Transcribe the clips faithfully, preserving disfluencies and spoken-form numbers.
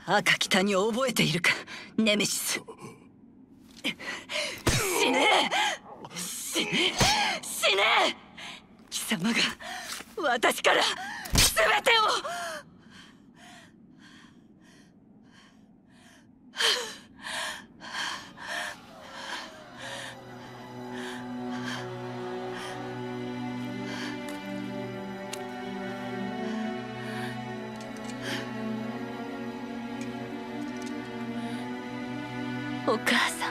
赤き谷を覚えているか、ネメシス。死ね死ね死ね。貴様が私から全てを。お母様。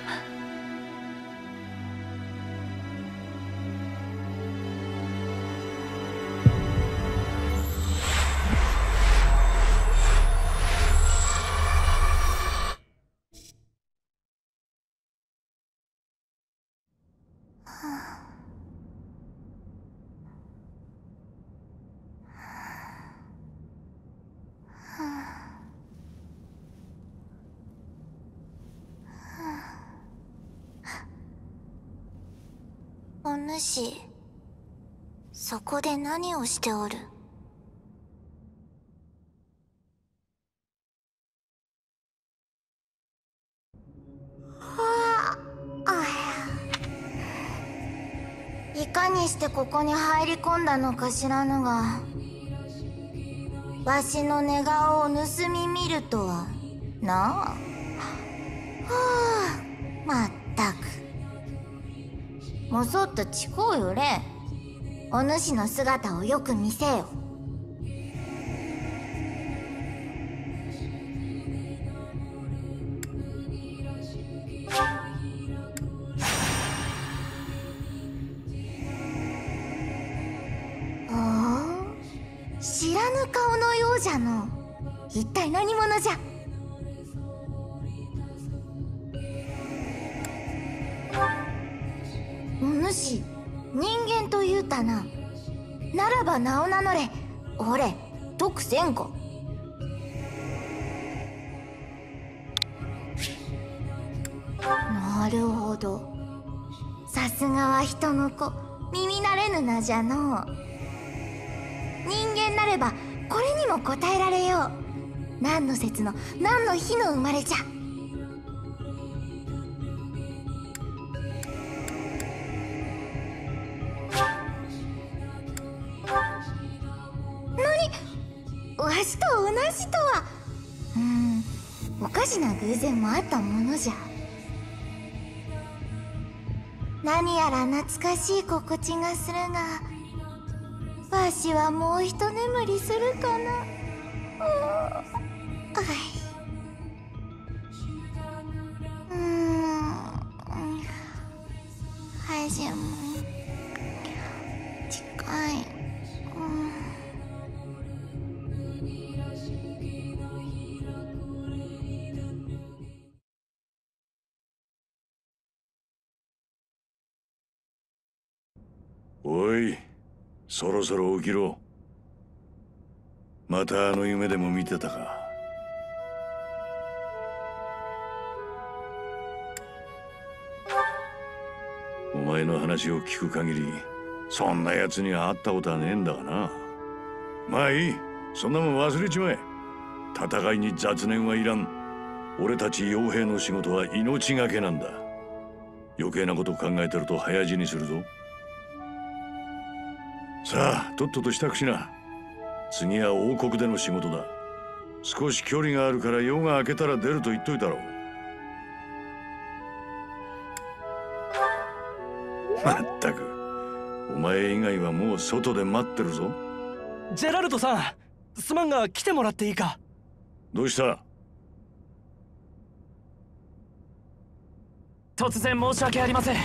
お主、そこで何をしておる？はあ、いかにしてここに入り込んだのか知らぬが、わしの寝顔を盗み見るとはなあ。はあ、まったく。もそっと近うよれ。お主の姿をよく見せよ。おお、知らぬ顔のようじゃの。一体何者じゃ？お主、人間と言うたな。ならば名を名乗れ。おれ、徳千子。なるほど。さすがは人の子、耳慣れぬ名じゃのう。人間なればこれにも答えられよう。何の節の何の日の生まれじゃ。わしと同じとは。うーん、おかしな偶然もあったものじゃ。何やら懐かしい心地がするが、わしはもう一眠りするかな。うーん、はいじゃも近い。 おい、そろそろ起きろ。またあの夢でも見てたか。お前の話を聞く限り、そんな奴には会ったことはねえんだがな。まあいい、そんなもん忘れちまえ。戦いに雑念はいらん。俺たち傭兵の仕事は命がけなんだ。余計なこと考えてると早死にするぞ。さあ、とっとと支度しな。次は王国での仕事だ。少し距離があるから夜が明けたら出ると言っといたろう。まったく、お前以外はもう外で待ってるぞ。 ジェラルドさん、すまんが来てもらっていいか。 どうした？ 突然申し訳ありません。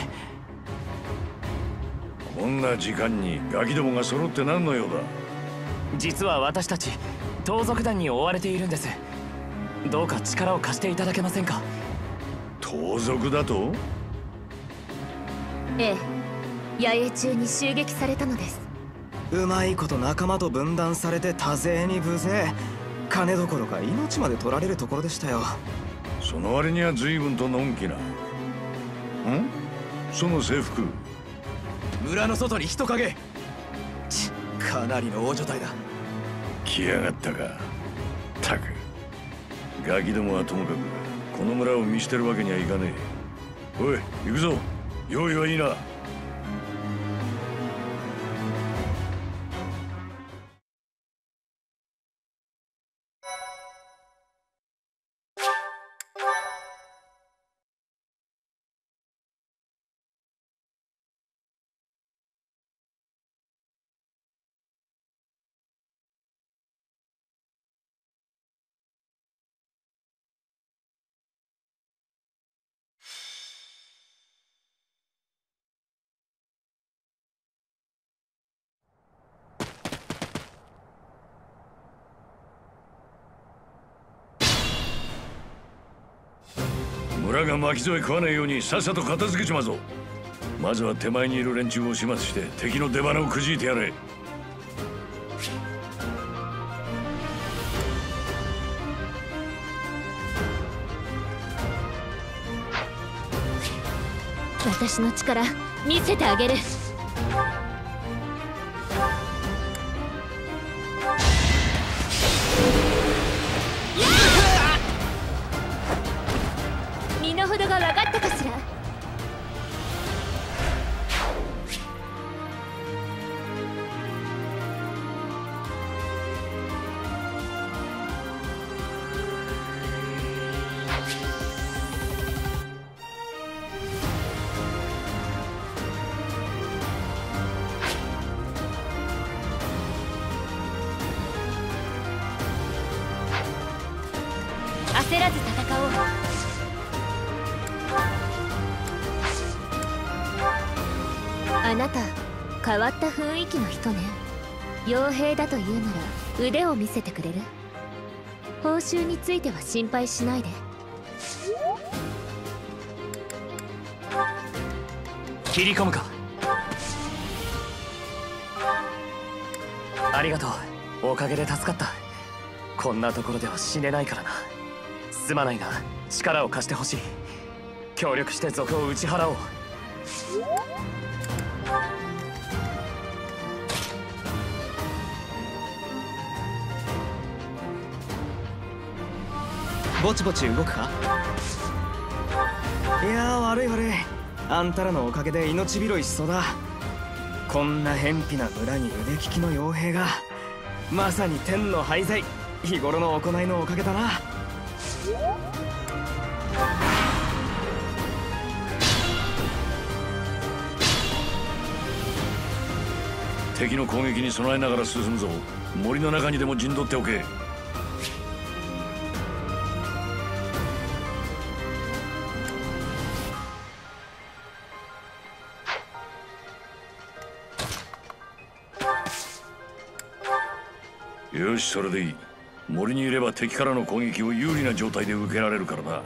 こんな時間にガキどもが揃って何の用だ？ 実は私たち盗賊団に追われているんです。どうか力を貸していただけませんか？ 盗賊だと？ ええ、野営中に襲撃されたのです。 うまいこと仲間と分断されて多勢に無勢。金どころか命まで取られるところでしたよ。 その割には随分とのんきな。ん？その制服。 村の外に人影。ち、かなりの大所帯だ。 来やがったか。たくガキどもはともかくこの村を見捨てるわけにはいかねえ。おい行くぞ。用意はいいな。村が巻き添え食わないようにさっさと片付けちまうぞ。まずは手前にいる連中を始末して敵の出花をくじいてやれ。 私の力見せてあげる。身の程が分かったかしら。焦らず戦おう。あなた変わった雰囲気の人ね。傭兵だというなら腕を見せてくれる？報酬については心配しないで。 切り込むか。ありがとう。おかげで助かった。こんなところでは死ねないからな。すまないが力を貸してほしい。協力して賊を打ち払おう。 ぼちぼち動くか？いやー、悪い悪い。あんたらのおかげで命拾いしそうだ。こんな偏僻な村に腕利きの傭兵が、まさに天の廃材。日頃の行いのおかげだな。 敵の攻撃に備えながら進むぞ。森の中にでも陣取っておけ。よし、それでいい。森にいれば敵からの攻撃を有利な状態で受けられるからな。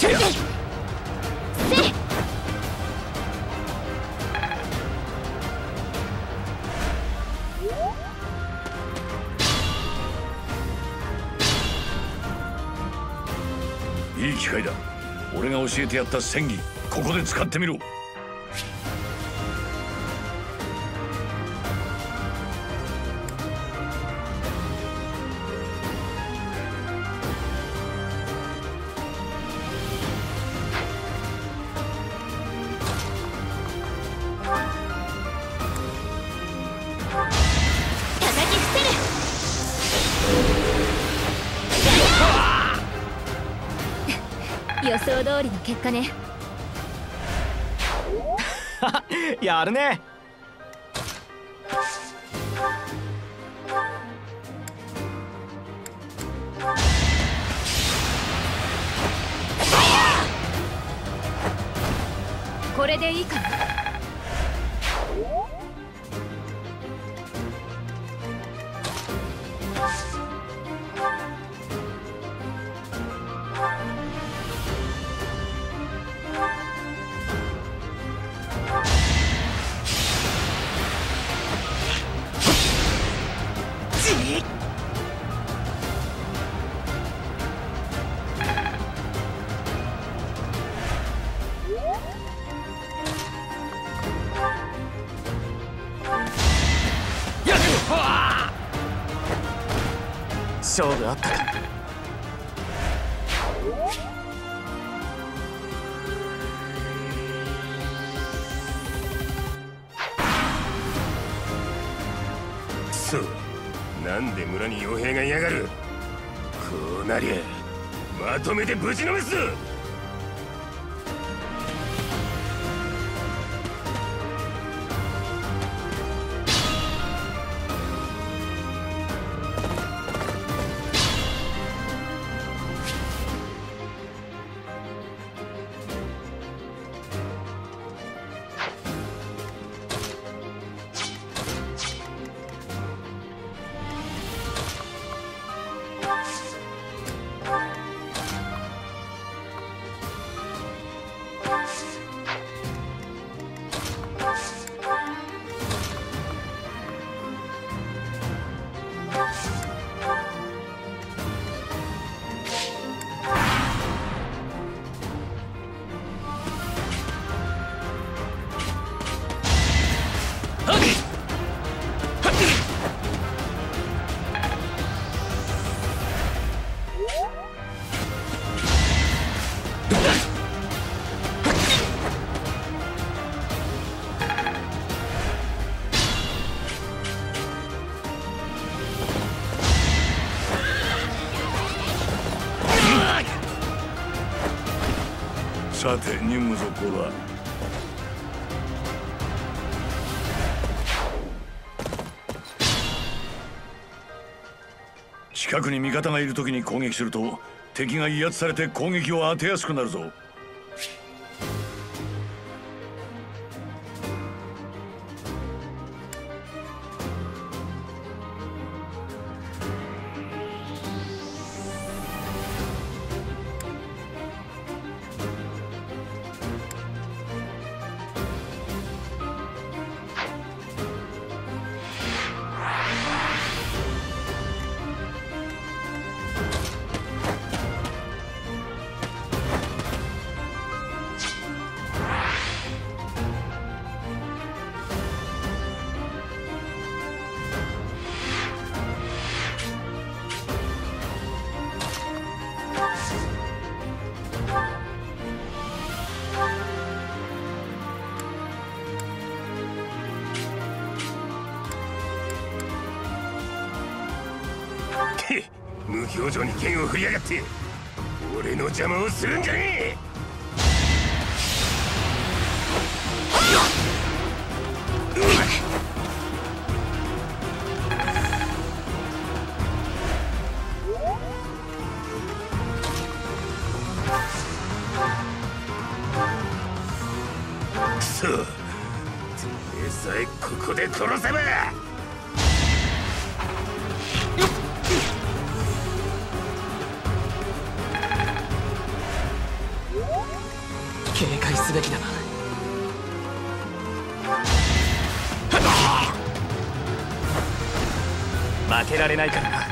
いい機会だ。俺が教えてやった戦技、ここで使ってみろ。 予想通りの結果ね。 やるね。 これでいいかな。 勝負あったか。 くそ、なんで村に傭兵がいやがる。こうなりゃまとめてぶちのめす。 さて任務続行だ。近くに味方がいる時に攻撃すると敵が威圧されて攻撃を当てやすくなるぞ。 無表情に剣を振りやがって俺の邪魔をするんじゃねえ。くそ、てめえさえここで殺せば。 警戒すべきだな。負けられないからな。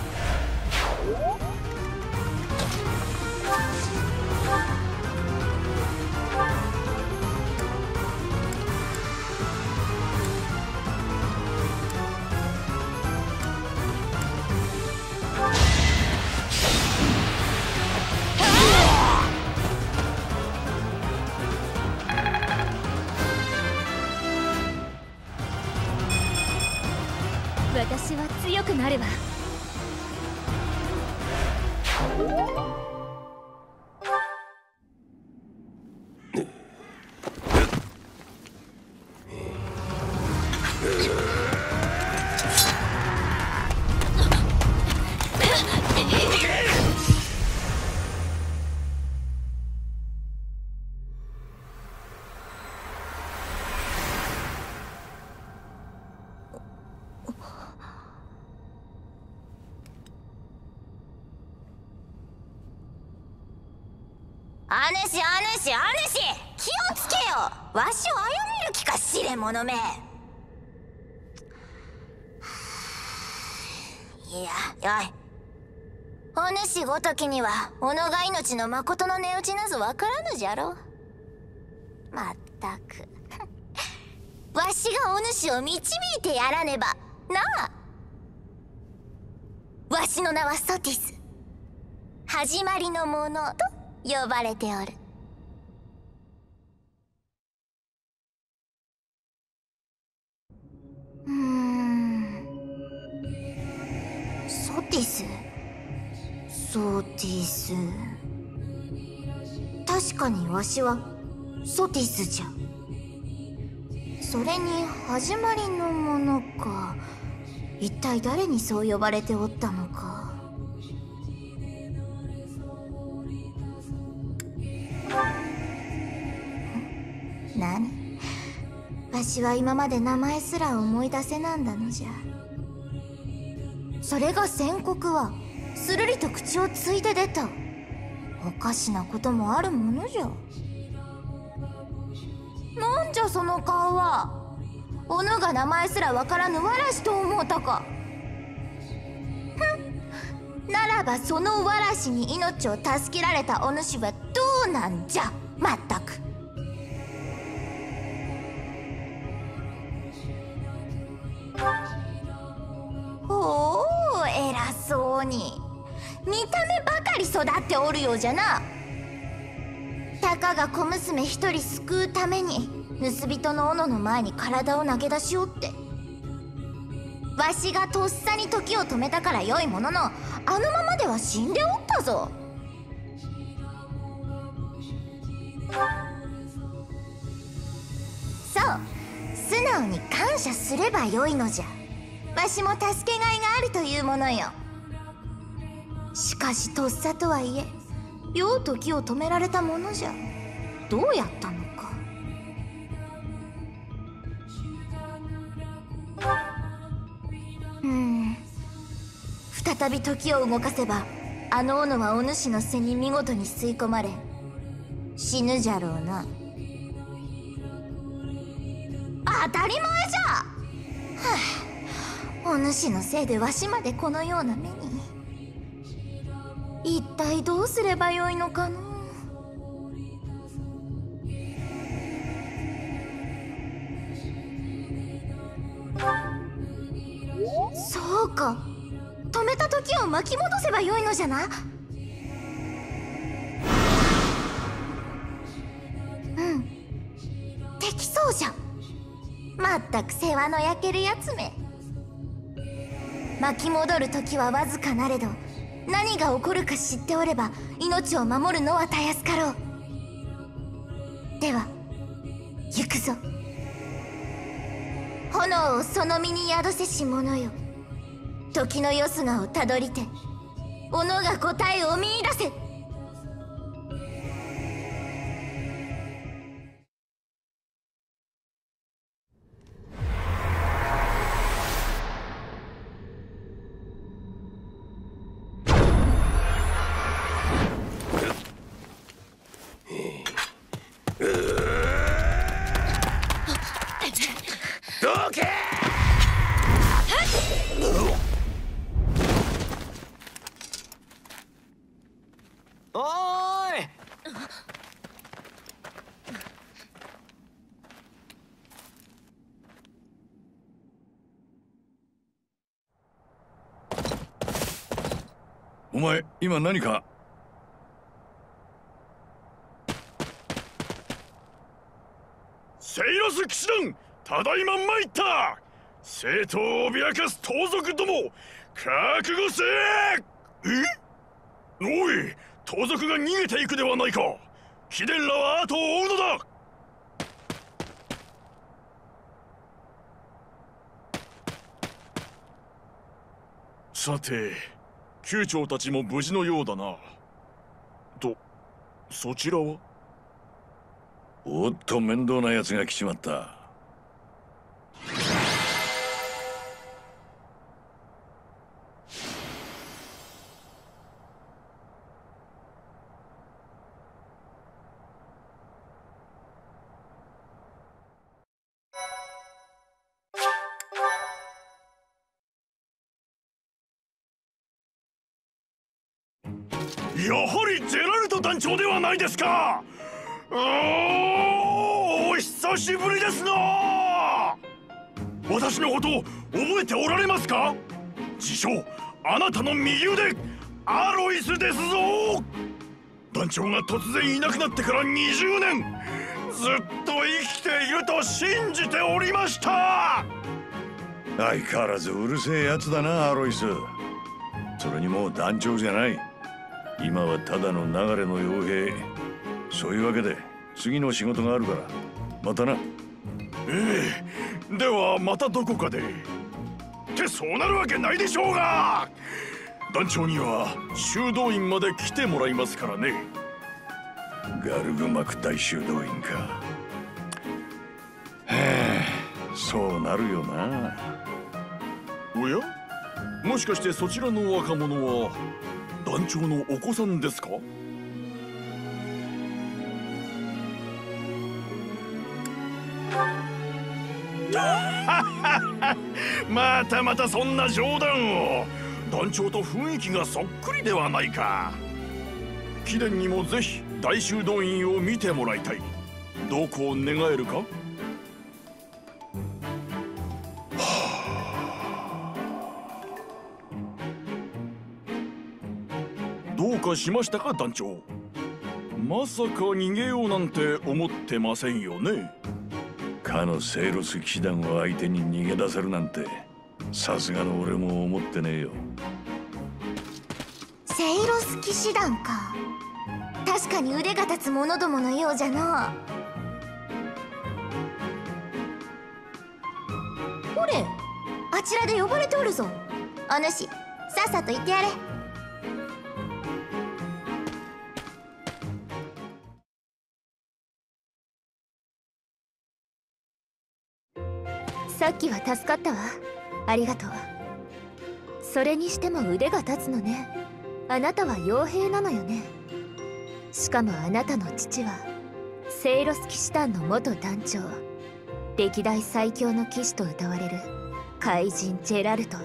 私は強くなるわ。 あぬしあぬしあぬし、気をつけよ。わしを殺める気か試練者め。いや、よい。お主ごときには己が命の誠の値打ちなぞわからぬじゃろ。まったくわしがお主を導いてやらねばなあ。わしの名はソティス、始まりのものと呼ばれておる。うーん、ソティスソティス、確かにわしはソティスじゃ。それに始まりのものか。一体誰にそう呼ばれておったのか。何？わしは今まで名前すら思い出せなんだのじゃ。それが宣告はするりと口をついて出た。おかしなこともあるものじゃ。なんじゃその顔は。おぬが名前すらわからぬわらしと思うたか。ふん、ならばそのわらしに命を助けられたお主はどうなんじゃ。まったく。おお、偉そうに。見た目ばかり育っておるようじゃな。たかが小娘一人救うために盗人の斧の前に体を投げ出しおって、わしがとっさに時を止めたからよいものの、あのままでは死んでおったぞ。そう、素直に感謝すればよいのじゃ。わしも助けがいがあるというものよ。しかしとっさとはいえ、よう時を止められたものじゃ。どうやったのか。うーん、再び時を動かせば、あの斧はお主の背に見事に吸い込まれ死ぬじゃろうな。当たり前じゃ。はあ、お主のせいでわしまでこのような目に。一体どうすればよいのかの。そうか、止めた時を巻き戻せばよいのじゃな。うん、できそうじゃ。まったく世話の焼けるやつめ。巻き戻る時はわずかなれど、何が起こるか知っておれば命を守るのはたやすかろう。では行くぞ。炎をその身に宿せし者よ。時のよすがをたどりて、己が答えを見出せ。 おーい。 お前今何か。セイロス騎士団、ただいま参った。生徒を脅かす盗賊ども、覚悟せえ。え、おい、盗賊が逃げていくではないか。貴殿らは後を追うのだ。さて、酋長たちも無事のようだな。と、そちらは？おっと、面倒な奴が来ちまった。やはりジェラルト団長ではないですか。お久しぶりですな。私のこと覚えておられますか。自称あなたの右腕アロイスですぞ。団長が突然いなくなってからにじゅうねん、ずっと生きていると信じておりました。相変わらずうるせえやつだな、アロイス。それにもう団長じゃない。今はただの流れの傭兵。そういうわけで次の仕事があるからまたな。ええ、ではまたどこかで。ってそうなるわけないでしょうが。団長には修道院まで来てもらいますからね。ガルグマク大修道院か。はあ、そうなるよな。おや、もしかしてそちらの若者は団長のお子さんですか。またまたそんな冗談を。団長と雰囲気がそっくりではないか。貴殿にもぜひ大修道院を見てもらいたい。どこを願えるか。はあ、どうかしましたか団長。まさか逃げようなんて思ってませんよね。かのセイロス騎士団を相手に逃げ出せるなんてさすがの俺も思ってねえよ。 セイロス騎士団か。確かに腕が立つ者どものようじゃな。ほれ、あちらで呼ばれておるぞ。お主、さっさと行ってやれ。 さっきは助かったわ。ありがとう。それにしても腕が立つのね。あなたは傭兵なのよね。しかもあなたの父はセイロス騎士団の元団長、歴代最強の騎士と謳われる怪人ジェラルト。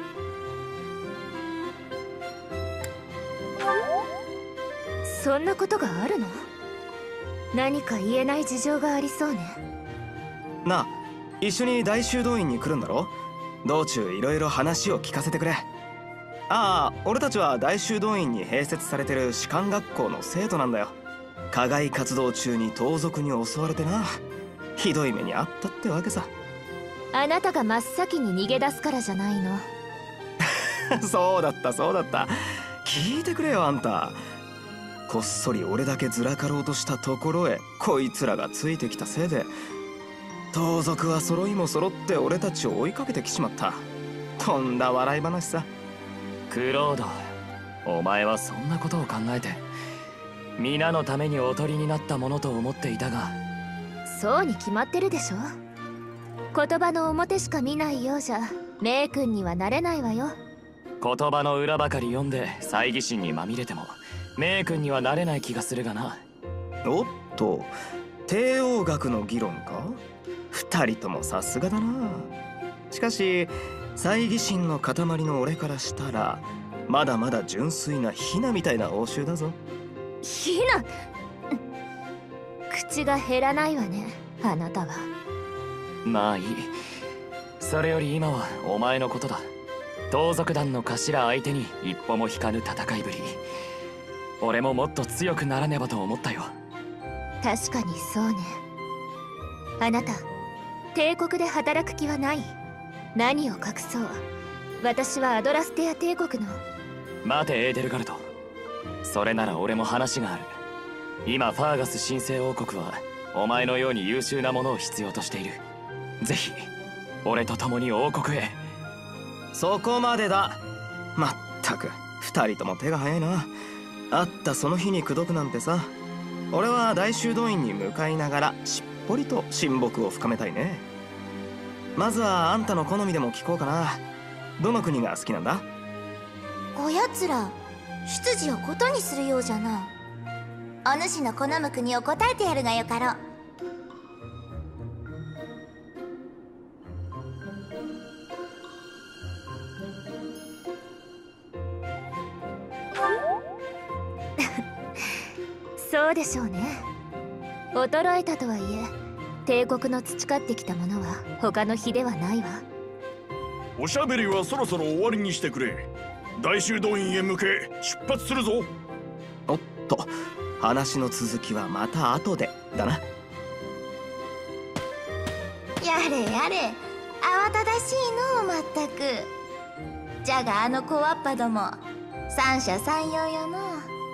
そんなことがあるの？何か言えない事情がありそうね。 なあ、一緒に大修道院に来るんだろ。道中いろいろ話を聞かせてくれ。ああ、俺たちは大修道院に併設されてる士官学校の生徒なんだよ。課外活動中に盗賊に襲われてな、ひどい目にあったってわけさ。 あなたが真っ先に逃げ出すからじゃないの？ そうだったそうだった。聞いてくれよあんた。こっそり俺だけずらかろうとしたところへこいつらがついてきたせいで、盗賊は揃いも揃って俺たちを追いかけてきちまった。とんだ笑い話さ。 クロード、お前はそんなことを考えて皆のためにおとりになったものと思っていたが。 そうに決まってるでしょ。言葉の表しか見ないようじゃメイ君にはなれないわよ。 言葉の裏ばかり読んで猜疑心にまみれてもメイ君にはなれない気がするがな。 おっと、帝王学の議論か。二人ともさすがだな。しかし猜疑心の塊の俺からしたらまだまだ純粋なヒナみたいな応酬だぞ。 ヒナ。口が減らないわね、あなたは。 まあいい。それより今はお前のことだ。盗賊団の頭相手に一歩も引かぬ戦いぶり、俺ももっと強くならねばと思ったよ。 確かにそうね。あなた帝国で働く気はない。何を隠そう、私はアドラステア帝国の。 待てエーデルガルト、それなら俺も話がある。今ファーガス神聖王国はお前のように優秀なものを必要としている。ぜひ俺と共に王国へ。 そこまでだ。まったく二人とも手が早いな。会ったその日に口説くなんてさ。俺は大修道院に向かいながらしっぽりと親睦を深めたいね。まずはあんたの好みでも聞こうかな。どの国が好きなんだ？ こやつら出自をことにするようじゃな。お主の好む国を答えてやるがよかろう。 そうでしょうね。衰えたとはいえ帝国の培ってきたものは他の比ではないわ。 おしゃべりはそろそろ終わりにしてくれ。大修道院へ向け出発するぞ。 おっと、話の続きはまた後でだな。 やれやれ、慌ただしいのうまったく。じゃがあの小わっぱども三者三様よのう。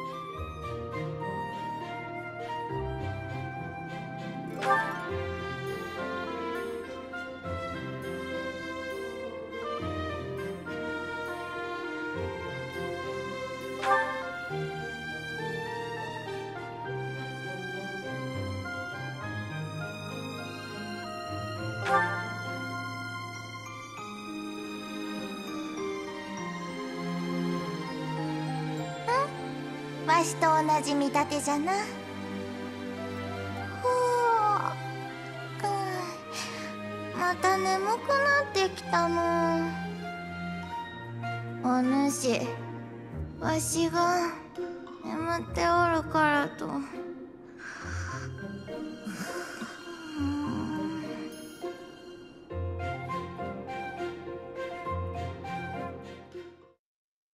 わしと同じ見立てじゃな。ほう、くん、また眠くなってきたの。お主、わしが眠っておるからと